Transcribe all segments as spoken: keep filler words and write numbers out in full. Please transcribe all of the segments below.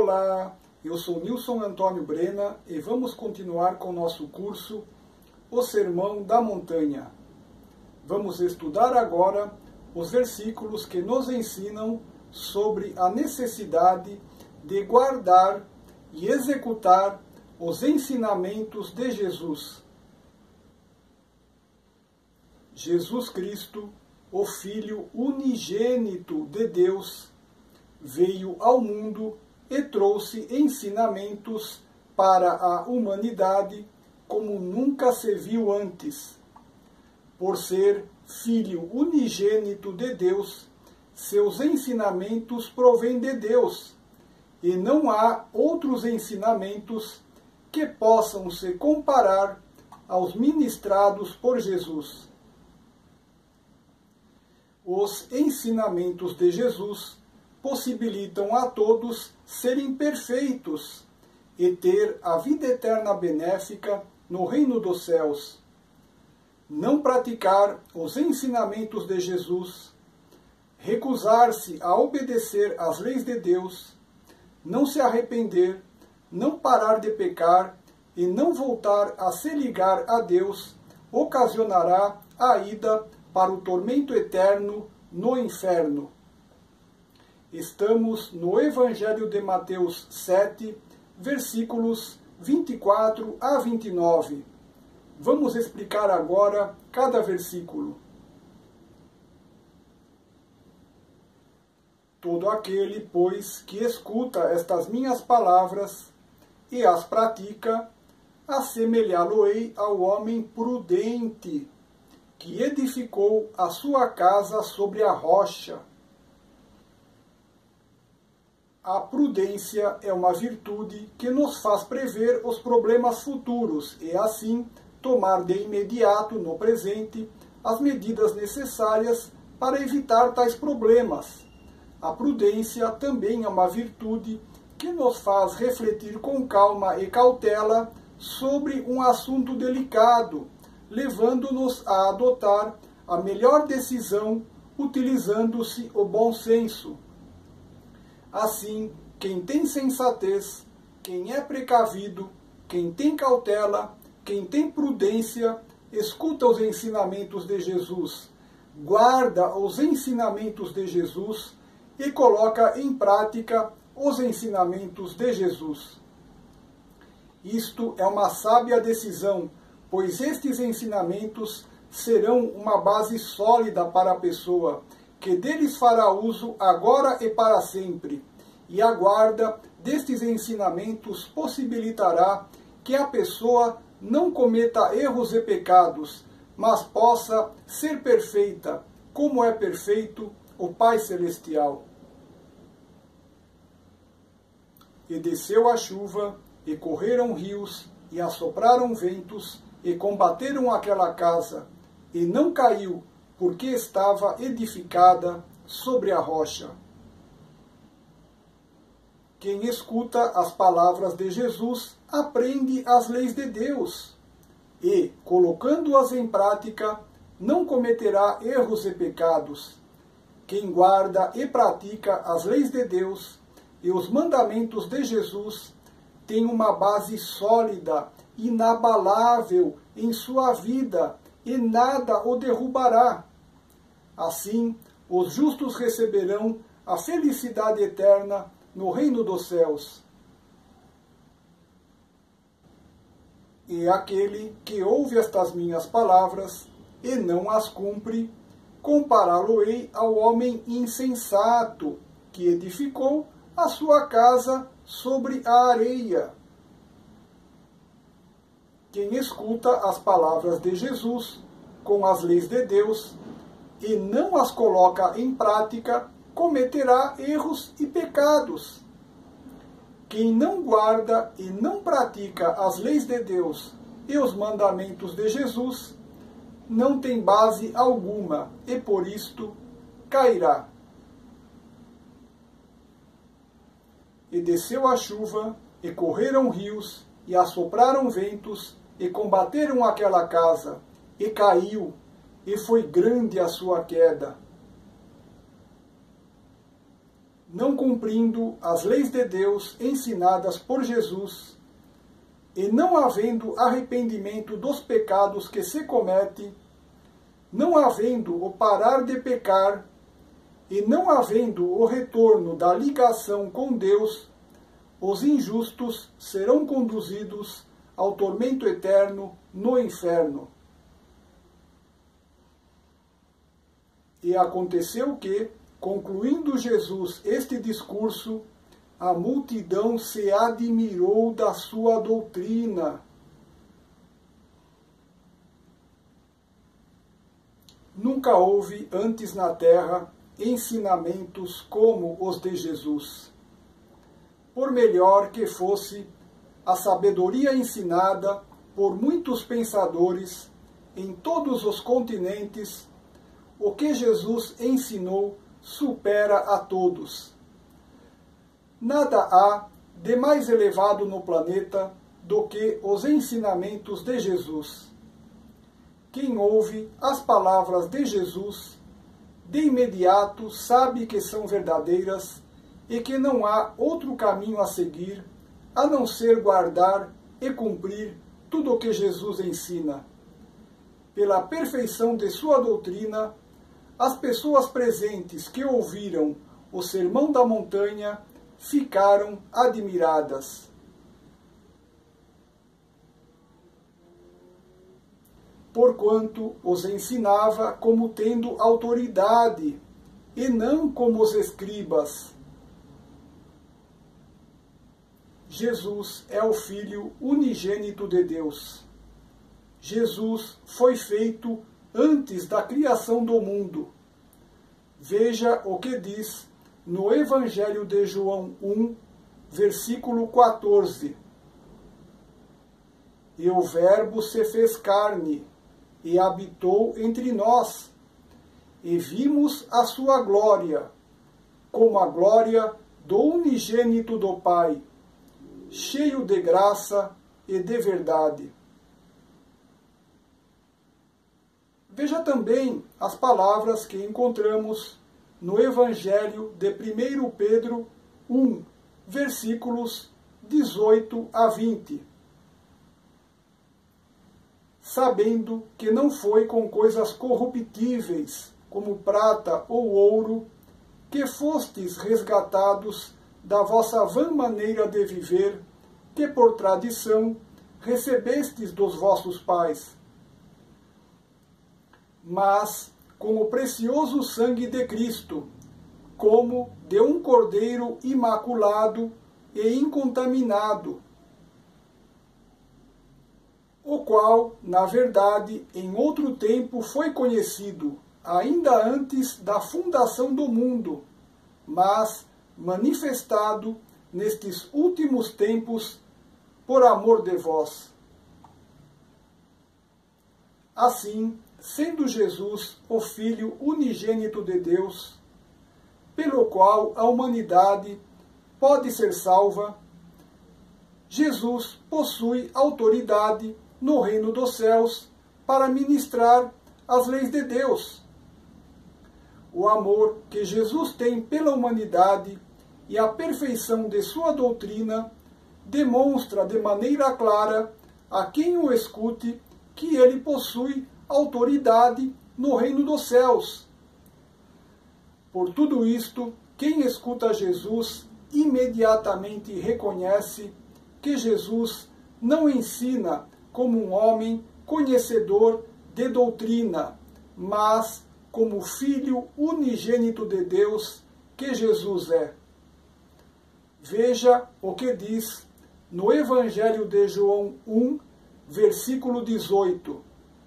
Olá, eu sou Nilson Antônio Brena e vamos continuar com nosso curso O Sermão da Montanha. Vamos estudar agora os versículos que nos ensinam sobre a necessidade de guardar e executar os ensinamentos de Jesus. Jesus Cristo, o Filho unigênito de Deus, veio ao mundo e trouxe ensinamentos para a humanidade como nunca se viu antes. Por ser Filho unigênito de Deus, seus ensinamentos provêm de Deus, e não há outros ensinamentos que possam se comparar aos ministrados por Jesus. Os ensinamentos de Jesus possibilitam a todos serem perfeitos e ter a vida eterna benéfica no reino dos céus. Não praticar os ensinamentos de Jesus, recusar-se a obedecer às leis de Deus, não se arrepender, não parar de pecar e não voltar a se ligar a Deus, ocasionará a ida para o tormento eterno no inferno. Estamos no Evangelho de Mateus sete, versículos vinte e quatro a vinte e nove. Vamos explicar agora cada versículo. Todo aquele, pois, que escuta estas minhas palavras e as pratica, assemelhá-lo-ei ao homem prudente, que edificou a sua casa sobre a rocha. A prudência é uma virtude que nos faz prever os problemas futuros e, assim, tomar de imediato, no presente, as medidas necessárias para evitar tais problemas. A prudência também é uma virtude que nos faz refletir com calma e cautela sobre um assunto delicado, levando-nos a adotar a melhor decisão utilizando-se o bom senso. Assim, quem tem sensatez, quem é precavido, quem tem cautela, quem tem prudência, escuta os ensinamentos de Jesus, guarda os ensinamentos de Jesus e coloca em prática os ensinamentos de Jesus. Isto é uma sábia decisão, pois estes ensinamentos serão uma base sólida para a pessoa, que deles fará uso agora e para sempre, e a guarda destes ensinamentos possibilitará que a pessoa não cometa erros e pecados, mas possa ser perfeita, como é perfeito o Pai Celestial. E desceu a chuva, e correram rios, e assopraram ventos, e combateram aquela casa, e não caiu, porque estava edificada sobre a rocha. Quem escuta as palavras de Jesus aprende as leis de Deus e, colocando-as em prática, não cometerá erros e pecados. Quem guarda e pratica as leis de Deus e os mandamentos de Jesus tem uma base sólida, inabalável em sua vida e nada o derrubará. Assim, os justos receberão a felicidade eterna no reino dos céus. E aquele que ouve estas minhas palavras e não as cumpre, compará-lo-ei ao homem insensato, que edificou a sua casa sobre a areia. Quem escuta as palavras de Jesus com as leis de Deus e não as coloca em prática, cometerá erros e pecados. Quem não guarda e não pratica as leis de Deus e os mandamentos de Jesus, não tem base alguma e por isto cairá. E desceu a chuva, e correram rios, e assopraram ventos, e combateram aquela casa, e caiu, e foi grande a sua queda. não cumprindo as leis de Deus ensinadas por Jesus, e não havendo arrependimento dos pecados que se comete, não havendo o parar de pecar, e não havendo o retorno da ligação com Deus, os injustos serão conduzidos ao tormento eterno no inferno. E aconteceu que, concluindo Jesus este discurso, a multidão se admirou da sua doutrina. Nunca houve antes na terra ensinamentos como os de Jesus. Por melhor que fosse a sabedoria ensinada por muitos pensadores em todos os continentes, o que Jesus ensinou supera a todos. Nada há de mais elevado no planeta do que os ensinamentos de Jesus. Quem ouve as palavras de Jesus, de imediato sabe que são verdadeiras e que não há outro caminho a seguir, a não ser guardar e cumprir tudo o que Jesus ensina. Pela perfeição de sua doutrina, as pessoas presentes que ouviram o Sermão da Montanha ficaram admiradas. Porquanto os ensinava como tendo autoridade, e não como os escribas. Jesus é o Filho unigênito de Deus. Jesus foi feito antes da criação do mundo. Veja o que diz no Evangelho de João um, versículo quatorze. E o Verbo se fez carne, e habitou entre nós, e vimos a sua glória, como a glória do unigênito do Pai, cheio de graça e de verdade. Veja também as palavras que encontramos no Evangelho de primeiro Pedro um, versículos dezoito a vinte. Sabendo que não foi com coisas corruptíveis, como prata ou ouro, que fostes resgatados da vossa vã maneira de viver, que por tradição recebestes dos vossos pais, mas com o precioso sangue de Cristo, como de um cordeiro imaculado e incontaminado, o qual, na verdade, em outro tempo foi conhecido, ainda antes da fundação do mundo, mas manifestado nestes últimos tempos por amor de vós. Assim, sendo Jesus o Filho unigênito de Deus, pelo qual a humanidade pode ser salva, Jesus possui autoridade no reino dos céus para ministrar as leis de Deus. O amor que Jesus tem pela humanidade e a perfeição de sua doutrina demonstra de maneira clara a quem o escute que ele possui autoridade no reino dos céus. Por tudo isto, quem escuta Jesus imediatamente reconhece que Jesus não ensina como um homem conhecedor de doutrina, mas como Filho unigênito de Deus que Jesus é. Veja o que diz no Evangelho de João um, versículo dezoito.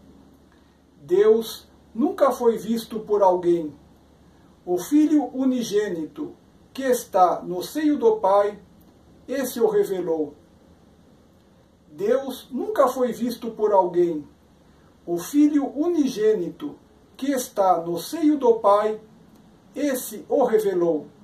Deus nunca foi visto por alguém. O Filho unigênito, que está no seio do Pai, esse o revelou. Deus nunca foi visto por alguém. O Filho unigênito, que está no seio do Pai, esse o revelou.